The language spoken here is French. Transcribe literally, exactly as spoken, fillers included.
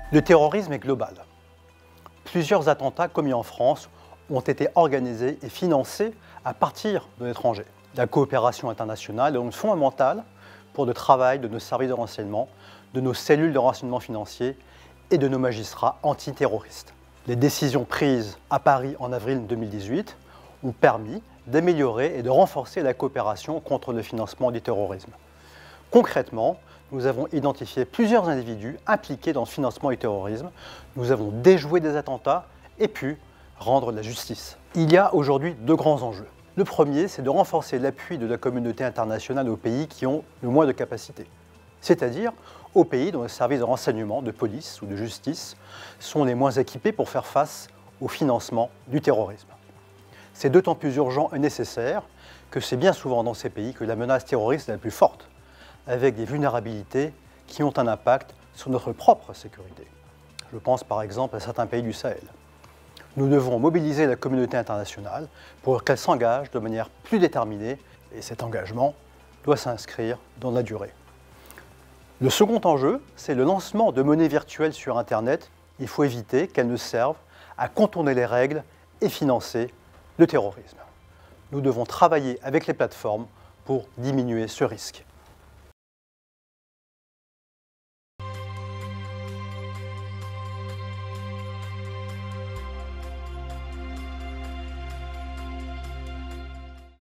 Le terrorisme est global. Plusieurs attentats commis en France ont été organisés et financés à partir de l'étranger. La coopération internationale est donc fondamentale pour le travail de nos services de renseignement, de nos cellules de renseignement financier et de nos magistrats antiterroristes. Les décisions prises à Paris en avril deux mille dix-huit ont permis d'améliorer et de renforcer la coopération contre le financement du terrorisme. Concrètement, nous avons identifié plusieurs individus impliqués dans le financement du terrorisme. Nous avons déjoué des attentats et pu rendre la justice. Il y a aujourd'hui deux grands enjeux. Le premier, c'est de renforcer l'appui de la communauté internationale aux pays qui ont le moins de capacités, c'est-à-dire aux pays dont les services de renseignement, de police ou de justice sont les moins équipés pour faire face au financement du terrorisme. C'est d'autant plus urgent et nécessaire que c'est bien souvent dans ces pays que la menace terroriste est la plus forte, avec des vulnérabilités qui ont un impact sur notre propre sécurité. Je pense par exemple à certains pays du Sahel. Nous devons mobiliser la communauté internationale pour qu'elle s'engage de manière plus déterminée et cet engagement doit s'inscrire dans la durée. Le second enjeu, c'est le lancement de monnaies virtuelles sur Internet. Il faut éviter qu'elles ne servent à contourner les règles et financer le terrorisme. Nous devons travailler avec les plateformes pour diminuer ce risque.